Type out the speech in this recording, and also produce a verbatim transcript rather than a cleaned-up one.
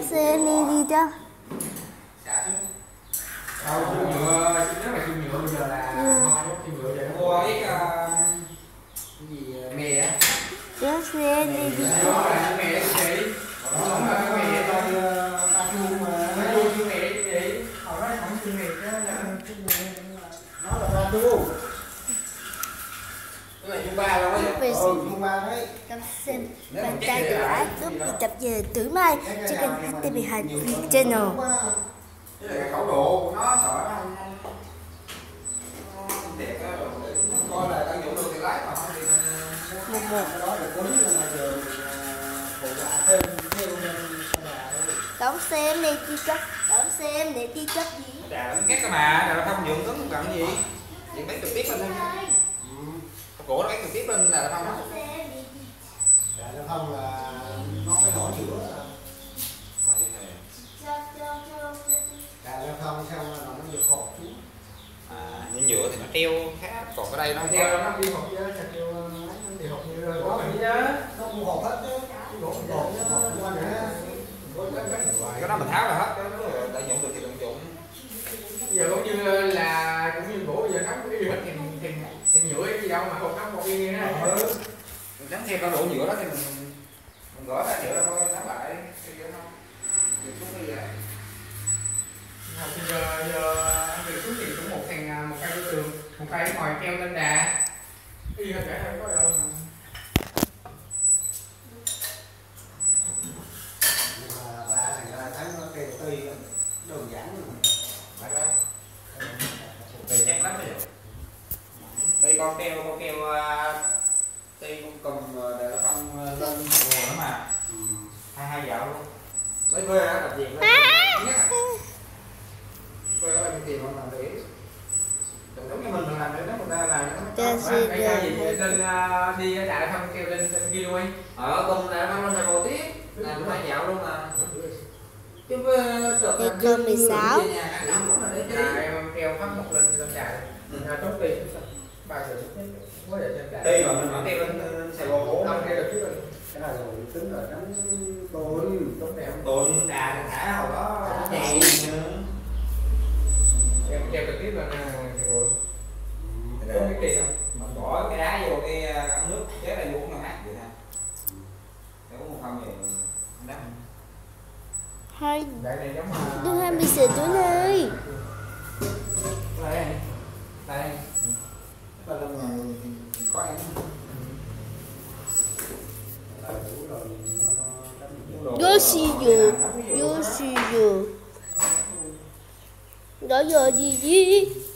xe đi đi cho. Đâu siêu nhựa, nếu mà siêu nhựa bây giờ là ngon nhất siêu nhựa, giờ nó mua ít cái gì mè á. Kéo xe đi đi cho. Đó là mè cái gì? Đó là mè thôi, ta chuông mà nó chuông siêu mè cái gì? Hồi đó không siêu mè chứ, nó là ta chuông. Cái này chuông ba luôn á. Ừ, chuông ba đấy. Cảm xem bạn trai tự ái cướp bị tập về Tử Mai trên kênh hát tê vê hai Channel. Cái này khẩu độ của nó sợ nó không đẹp á, coi là tận dụng được thì lái mà không thì Một một. cái đó là cứng nhưng mà giờ phụ bạ thêm theo nên Đón xem đi chi chất, đón xem để chi chất gì? đà nó cắt cơ mà, đà nó không dụng cứng làm cái gì, chuyện bán trực tiếp lên thôi. Cổ nó bán trực tiếp lên là không á. Đà nó không là nó cái lỗ giữa là đà nó không xong là nó vừa khổ xuống. À, như nhựa thì nó treo khác, còn cái đây nó không treo, nó đi hộp chứ, sạc treo nó đi hộp như rồi, có mình chứ, nó cũng hộp hết chứ, gỗ mình hộp chứ, hộp qua nữa, cái đó mình tháo ra hết, cái đó tận dụng được thì tận dụng. Giờ cũng như là cũng như gỗ giờ nóng cái gì hết thì thì thì nhựa cái gì đâu mà hộp nóng một yên á. Ừ. Mình đánh theo cái đổ nhựa đó thì mình mình gỡ ra nhựa ra thôi, nắm lại, cái gì không? Được xuống đi vậy. Học thì giờ giờ anh về xuống thì cũng một thằng một cây của tường, một cây ngoài treo lên đà, cái gì hết cả không có đâu mà. Ba thằng ra thấy nó kêu tươi đơn giản luôn. Phải không? Tươi chắc lắm bây giờ. Tươi con keo con keo tươi con cầm để nó phân lên hồ nữa mà. Hai hai dạo luôn. Lấy quê á, tập diện lên. Quê đó là những tiền mà làm để giống như mình mình làm để nó người ta làm nó phải cái gì lên đi đại không kêu lên trên kia luôn ở công đại không lên hồ tiếp làm hai dạo luôn mà chứ Thì cơm mười sáu em kêu phát một lên lên trại ra tốt đi ba giờ quá giờ trên trại đi mà mình mà kêu lên Sài Gòn hổ không kêu được chứ cái này rồi tính là đánh tôn tốt đẹp tôn đà thả hồi đó chạy em treo trực tiếp lên rồi có cái kia không mình bỏ cái đá vô cái ấm nước chế ra vô cũng là mát vậy ha để uống một không thì đá Hai này giống đứa hai mươi giờ tối nay đây đây ba lần ngày có ăn vô xì dù vô xì dù đó giờ gì gì